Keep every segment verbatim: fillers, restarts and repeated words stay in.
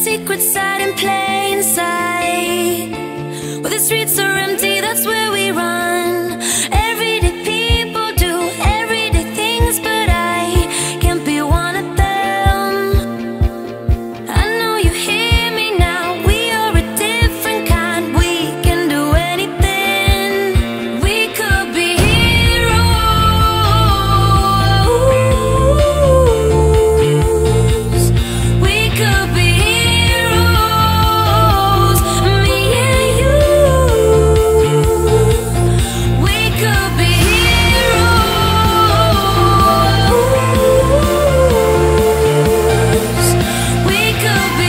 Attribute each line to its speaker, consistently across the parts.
Speaker 1: secret side in plain sight. Where the streets are empty, that's where we run. Everyday people do everyday things, but I can't be one of them. I know you hear me now, we are a different kind. We can do anything. We could be heroes. We could be heroes, me and you. We could be heroes. We could be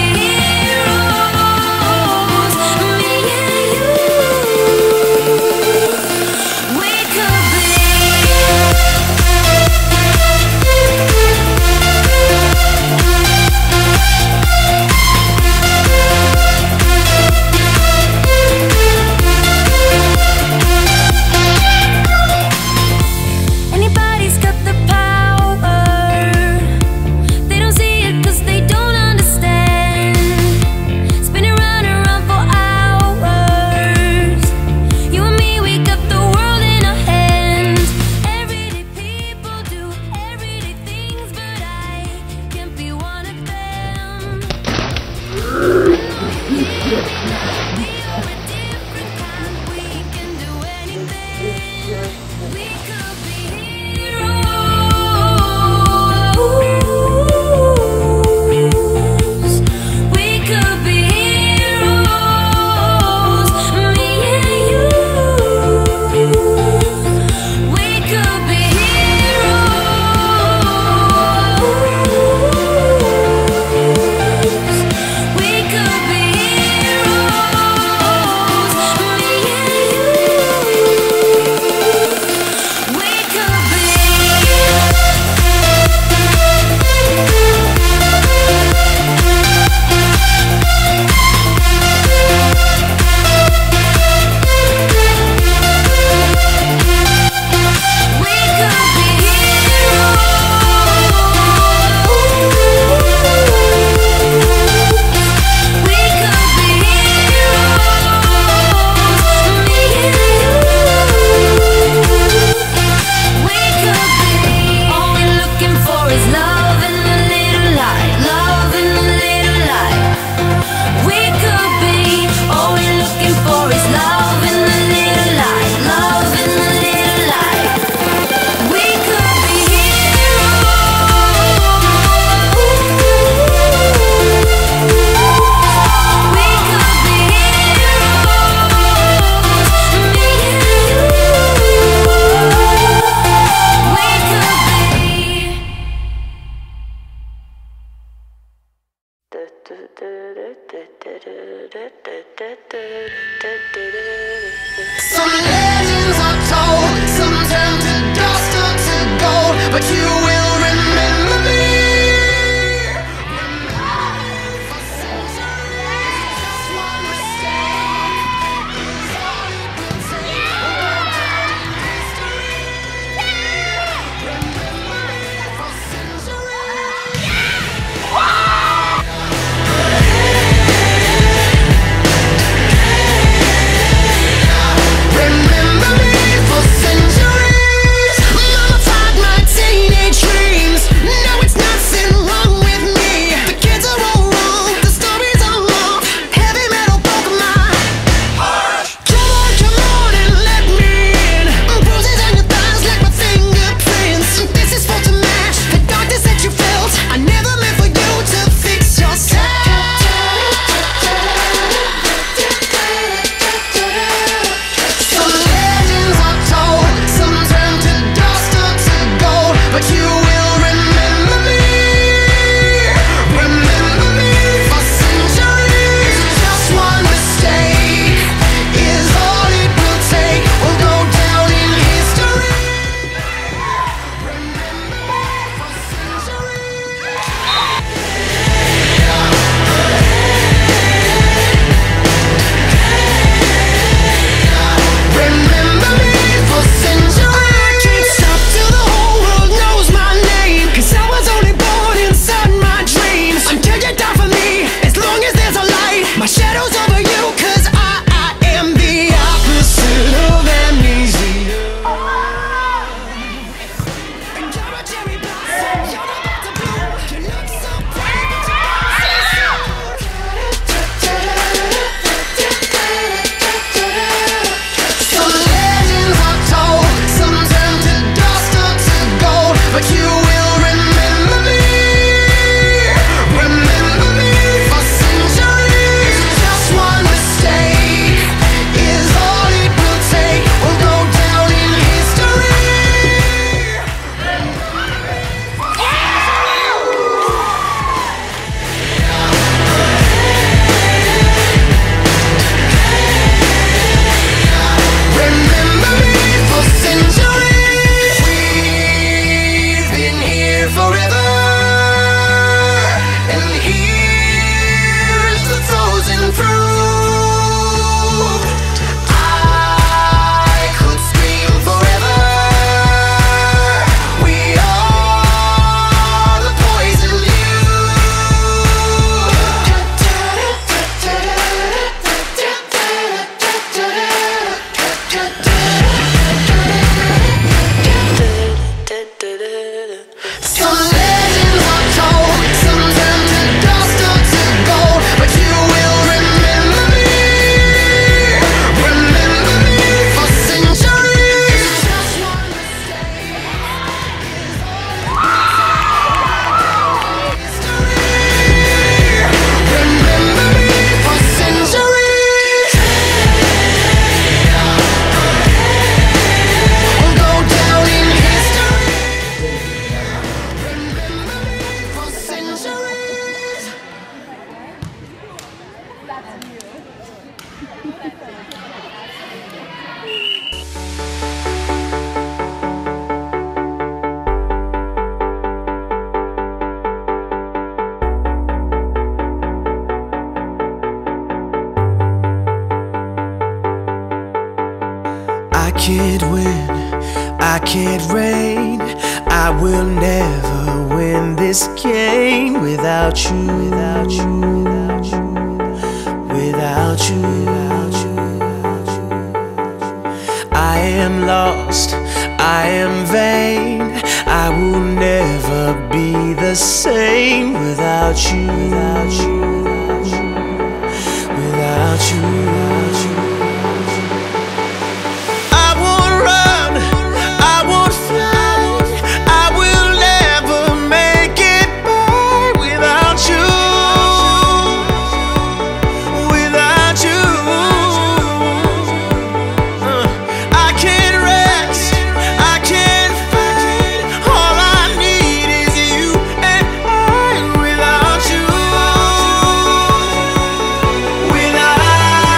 Speaker 1: heroes, me and you. We could be. Anybody's got the power. They don't see it 'cause they don't understand. Spinning round and round for hours. You and me, we got the world in our hands. Everyday people do everyday things, but I can't be one of them. We are a different kind. We can do anything. We could be heroes. We could be heroes, me and you. We could be heroes. We could be heroes, me and you. We could be. We could be heroes. We could be heroes, me and you. We could be. All we're looking for is love and a little light, love and a little light. We could be. All we're looking for is love and a little light, love and a little light. We could be heroes. We could be heroes, me and you. We could
Speaker 2: Some legends are told, some turn to dust or to gold, but you will remember me. For centuries, just one mistake is all it will take. History. Remember me for Remember me for centuries. Mama taught my teenage
Speaker 3: can't win, I can't reign, I will never win this game without you, without you, without you, without you, without you. I am lost, I am vain, I will never be the same without you, without you, without you, without you. I won't run, I won't fly, I will never make it by without you, without you. Uh, I can't rest, I can't fight, all I need is you and I without you, without you.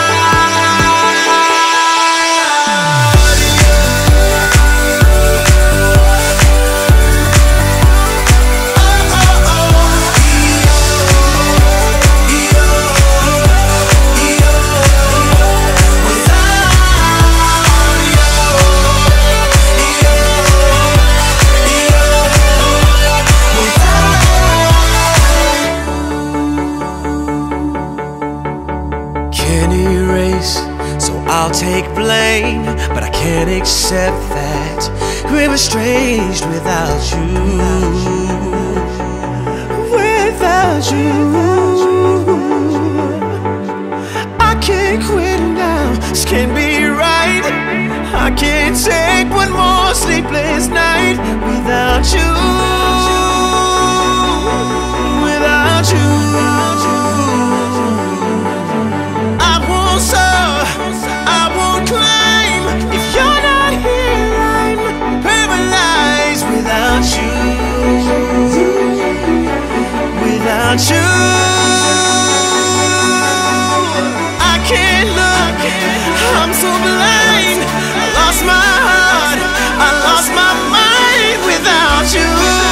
Speaker 3: Can't erase, so I'll take blame, but I can't accept that we're estranged without you, without you. I can't quit now, this can't be right. I can't take one more sleepless night without you, without you. I won't soar, I won't climb. If you're not here, I'm paralyzed without you, without you. I can't look, I'm so blind. I lost my heart, I lost my mind without you.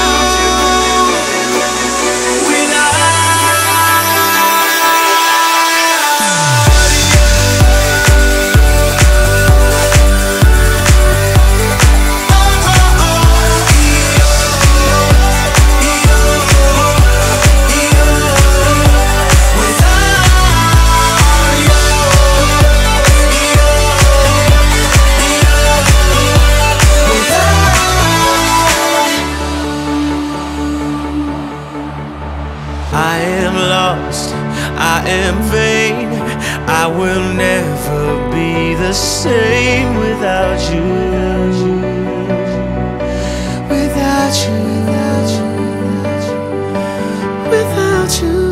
Speaker 3: I am lost, I am vain, I will never be the same without you, without you, without you, without you.